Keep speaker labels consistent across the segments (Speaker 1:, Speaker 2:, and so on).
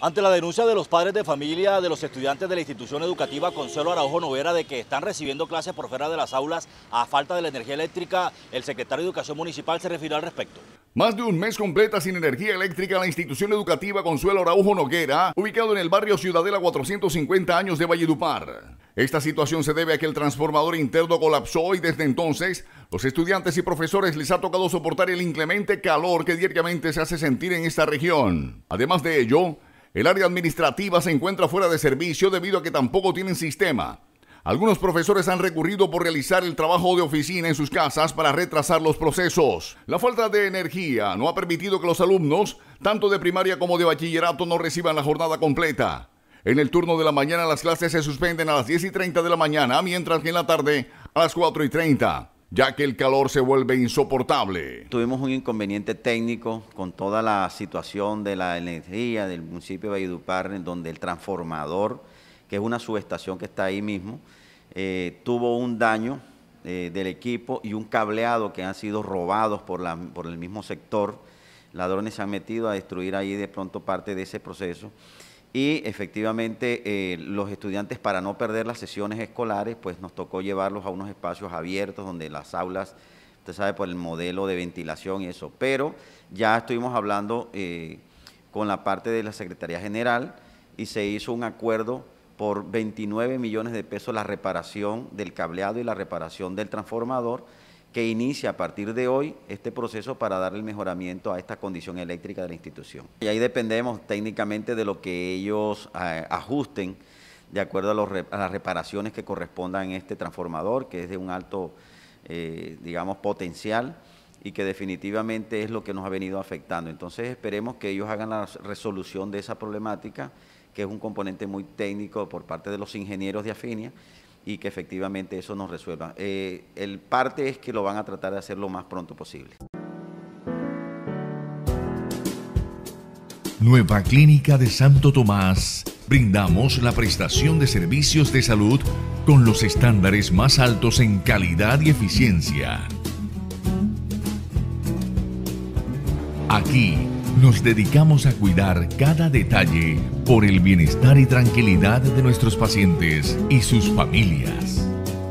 Speaker 1: Ante la denuncia de los padres de familia de los estudiantes de la institución educativa Consuelo Araujo Noguera de que están recibiendo clases por fuera de las aulas a falta de la energía eléctrica, el secretario de Educación Municipal se refirió al respecto.
Speaker 2: Más de un mes completa sin energía eléctrica la institución educativa Consuelo Araujo Noguera, ubicado en el barrio Ciudadela 450 años de Valledupar. Esta situación se debe a que el transformador interno colapsó y desde entonces los estudiantes y profesores les ha tocado soportar el inclemente calor que diariamente se hace sentir en esta región. Además de ello, el área administrativa se encuentra fuera de servicio debido a que tampoco tienen sistema. Algunos profesores han recurrido por realizar el trabajo de oficina en sus casas para retrasar los procesos. La falta de energía no ha permitido que los alumnos, tanto de primaria como de bachillerato, no reciban la jornada completa. En el turno de la mañana las clases se suspenden a las 10:30 de la mañana, mientras que en la tarde a las 4:30. Ya que el calor se vuelve insoportable.
Speaker 3: Tuvimos un inconveniente técnico con toda la situación de la energía del municipio de Valledupar, en donde el transformador, que es una subestación que está ahí mismo, tuvo un daño del equipo y un cableado que han sido robados por el mismo sector. Ladrones se han metido a destruir ahí de pronto parte de ese proceso. Y efectivamente los estudiantes, para no perder las sesiones escolares, pues nos tocó llevarlos a unos espacios abiertos donde las aulas, usted sabe, por el modelo de ventilación y eso. Pero ya estuvimos hablando con la parte de la Secretaría General y se hizo un acuerdo por 29 millones de pesos la reparación del cableado y la reparación del transformador, que inicia a partir de hoy este proceso para dar el mejoramiento a esta condición eléctrica de la institución. Y ahí dependemos técnicamente de lo que ellos ajusten de acuerdo a las reparaciones que correspondan en este transformador, que es de un alto, digamos, potencial y que definitivamente es lo que nos ha venido afectando. Entonces esperemos que ellos hagan la resolución de esa problemática, que es un componente muy técnico por parte de los ingenieros de Afinia, y que efectivamente eso nos resuelva. El parte es que lo van a tratar de hacer lo más pronto posible.
Speaker 4: Nueva Clínica de Santo Tomás. Brindamos la prestación de servicios de salud con los estándares más altos en calidad y eficiencia. Aquí nos dedicamos a cuidar cada detalle por el bienestar y tranquilidad de nuestros pacientes y sus familias.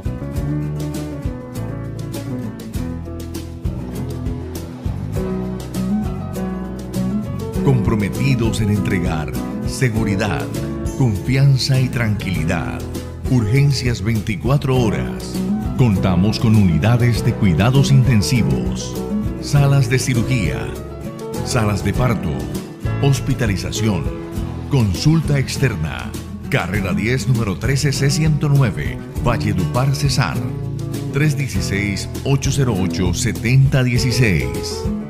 Speaker 4: Comprometidos en entregar seguridad, confianza y tranquilidad. Urgencias 24 horas. Contamos con unidades de cuidados intensivos, salas de cirugía, salas de parto, hospitalización, consulta externa. Carrera 10, número 13C109, Valledupar, Cesar. 316-808-7016.